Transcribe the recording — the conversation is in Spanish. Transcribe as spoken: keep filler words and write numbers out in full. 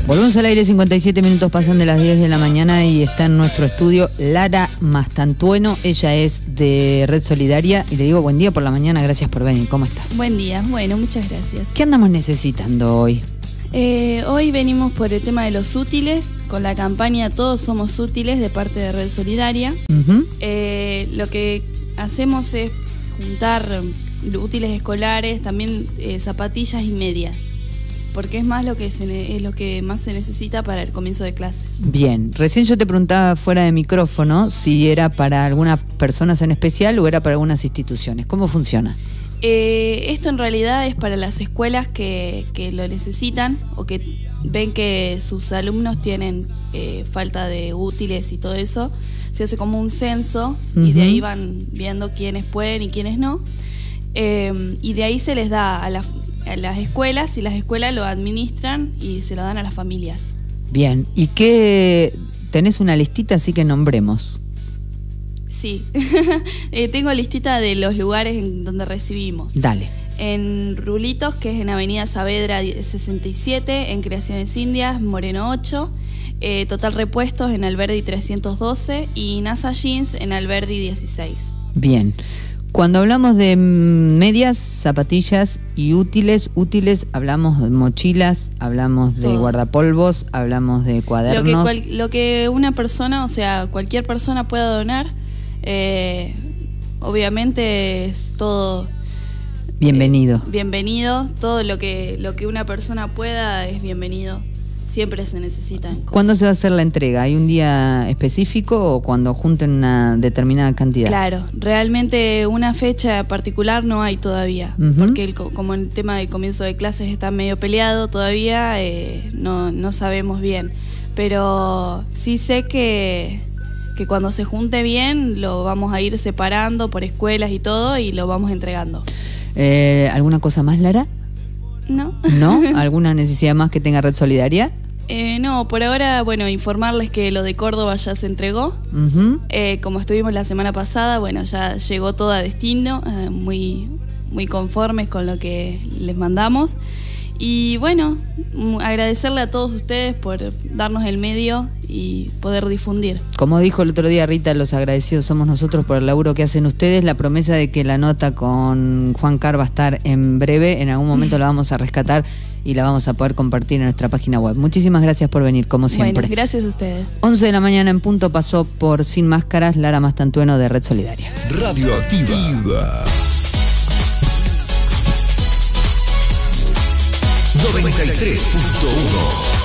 Volvemos al aire, cincuenta y siete minutos pasan de las diez de la mañana y está en nuestro estudio Lara Mastantueno. Ella es de Red Solidaria y le digo buen día por la mañana, gracias por venir. ¿Cómo estás? Buen día, bueno, muchas gracias. ¿Qué andamos necesitando hoy? Eh, hoy venimos por el tema de los útiles, con la campaña Todos Somos Útiles de parte de Red Solidaria. Uh-huh. eh, lo que hacemos es juntar útiles escolares, también eh, zapatillas y medias, porque es más lo que se, es lo que más se necesita para el comienzo de clase. Bien, recién yo te preguntaba fuera de micrófono si era para algunas personas en especial o era para algunas instituciones. ¿Cómo funciona? Eh, esto en realidad es para las escuelas que, que lo necesitan o que ven que sus alumnos tienen eh, falta de útiles y todo eso. Se hace como un censo. Uh-huh. Y de ahí van viendo quiénes pueden y quiénes no. Eh, y de ahí se les da a, la, a las escuelas y las escuelas lo administran y se lo dan a las familias. Bien, ¿y qué? ¿Tenés una listita así que nombremos? Sí, eh, tengo listita de los lugares en donde recibimos. Dale. En Rulitos, que es en Avenida Saavedra sesenta y siete, en Creaciones Indias, Moreno ocho, eh, Total Repuestos en Alberdi trescientos doce y NASA Jeans en Alberdi dieciséis. Bien. Cuando hablamos de medias, zapatillas y útiles, útiles hablamos de mochilas, hablamos de todo. Guardapolvos, hablamos de cuadernos. Lo que, cual, lo que una persona, o sea, cualquier persona pueda donar. Eh, obviamente es todo bienvenido. Eh, bienvenido, todo lo que lo que una persona pueda es bienvenido. Siempre se necesitan cosas. ¿Cuándo se va a hacer la entrega? ¿Hay un día específico o cuando junten una determinada cantidad? Claro, realmente una fecha particular no hay todavía, uh-huh. porque el, como el tema del comienzo de clases está medio peleado todavía, eh, no, no sabemos bien, pero sí sé que que cuando se junte bien lo vamos a ir separando por escuelas y todo y lo vamos entregando. Eh, ¿Alguna cosa más, Lara? No. ¿No? ¿Alguna necesidad más que tenga Red Solidaria? Eh, no, por ahora, bueno, informarles que lo de Córdoba ya se entregó. Uh-huh. Eh, como estuvimos la semana pasada, bueno, ya llegó todo a destino, eh, muy, muy conformes con lo que les mandamos. Y bueno, agradecerle a todos ustedes por darnos el medio y poder difundir. Como dijo el otro día Rita, los agradecidos somos nosotros por el laburo que hacen ustedes. La promesa de que la nota con Juan Carr va a estar en breve, en algún momento la vamos a rescatar y la vamos a poder compartir en nuestra página web. Muchísimas gracias por venir, como siempre. Bueno, gracias a ustedes. once de la mañana en punto pasó por Sin Máscaras, Lara Mastantueno de Red Solidaria. Radioactiva noventa y tres punto uno.